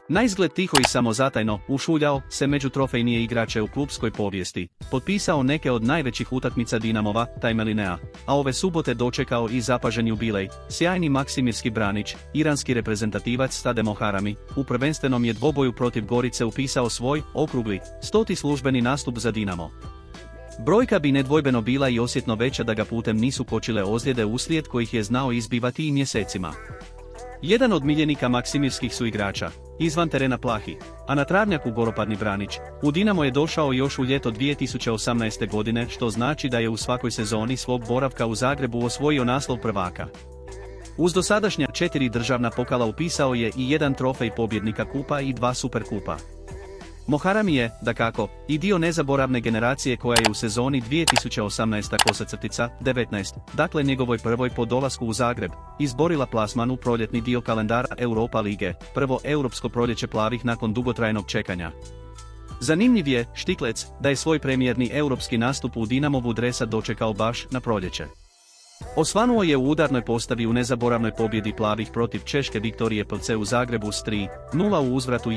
Naizgled tiho i samozatajno, ušuljao se među trofejnije igrače u klubskoj povijesti, potpisao neke od najvećih utakmica Dinamova, taj Melinea, a ove subote dočekao i zapažen jubilej, sjajni Maksimirski Branić, iranski reprezentativac Stade Moharami, u prvenstvenom je dvoboju protiv Gorice upisao svoj, okrugli, 100. službeni nastup za Dinamo. Brojka bi nedvojbeno bila i osjetno veća da ga putem nisu kočile ozljede uslijed kojih je znao izbivati i mjesecima. Jedan od miljenika maksimirskih su igrača, izvan terena plahi, a na travnjaku goropadni Branić, u Dinamo je došao još u ljeto 2018. godine, što znači da je u svakoj sezoni svog boravka u Zagrebu osvojio naslov prvaka. Uz dosadašnja 4 državna pokala upisao je i jedan trofej pobjednika kupa i 2 superkupa. Moharami je, dakako, i dio nezaboravne generacije koja je u sezoni 2018-19, dakle njegovoj prvoj po dolasku u Zagreb, izborila plasman u proljetni dio kalendara Europa lige, prvo europsko proljeće plavih nakon dugotrajnog čekanja. Zanimljiv je, Štiklec, da je svoj premijerni europski nastup u Dinamovu dresa dočekao baš na proljeće. Osvanuo je u udarnoj postavi u nezaboravnoj pobjedi plavih protiv Češke Viktorije Plc u Zagrebu s 3:0 u uzvratu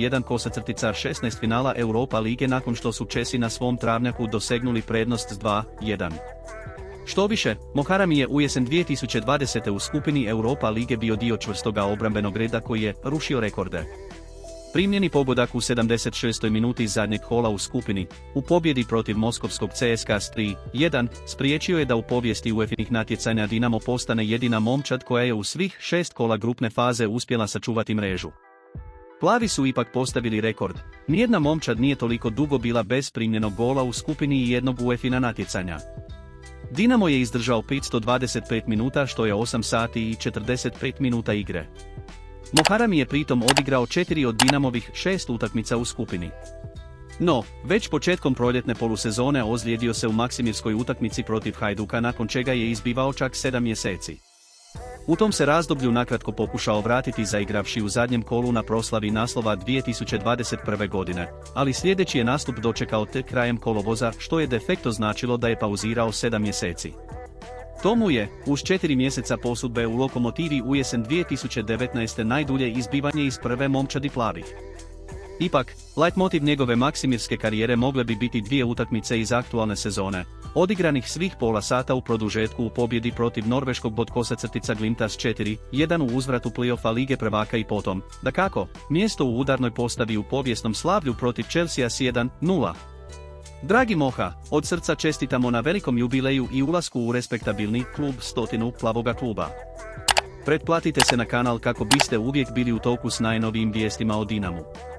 1:16 finala Europa lige nakon što su Česi na svom travnjaku dosegnuli prednost s 2:1. Štoviše, Moharami je u jesen 2020. u skupini Europa lige bio dio čvrstoga obrambenog reda koji je rušio rekorde. Primljeni pogodak u 76. minuti zadnjeg kola u skupini, u pobjedi protiv moskovskog CSKA s 3:1, spriječio je da u povijesti UEFA-inih natjecanja Dinamo postane jedina momčad koja je u svih 6 kola grupne faze uspjela sačuvati mrežu. Plavi su ipak postavili rekord, nijedna momčad nije toliko dugo bila bez primljenog gola u skupini i jednog UEFA-ina natjecanja. Dinamo je izdržao 525 minuta što je 8 sati i 45 minuta igre. Moharami je pritom odigrao 4 od Dinamovih 6 utakmica u skupini. No, već početkom proljetne polusezone ozlijedio se u maksimirskoj utakmici protiv Hajduka nakon čega je izbivao čak 7 mjeseci. U tom se razdoblju nakratko pokušao vratiti zaigravši u zadnjem kolu na proslavi naslova 2021. godine, ali sljedeći je nastup dočekao tek krajem kolovoza što je de facto značilo da je pauzirao 7 mjeseci. To mu je, uz 4 mjeseca posudbe u Lokomotivi u jesen 2019. najdulje izbivanje iz prve momčadi plavih. Ipak, leitmotiv njegove maksimirske karijere mogle bi biti 2 utakmice iz aktualne sezone, odigranih svih pola sata u produžetku u pobjedi protiv norveškog Bodkosa-Glimta s 4:1 u uzvratu play-offa Lige prvaka i potom, dakako, mjesto u udarnoj postavi u povijesnom slavlju protiv Chelsea s 1:0. Dragi Moha, od srca čestitamo na velikom jubileju i ulasku u respektabilni klub 100 plavoga kluba. Pretplatite se na kanal kako biste uvijek bili u toku s najnovijim vijestima o Dinamu.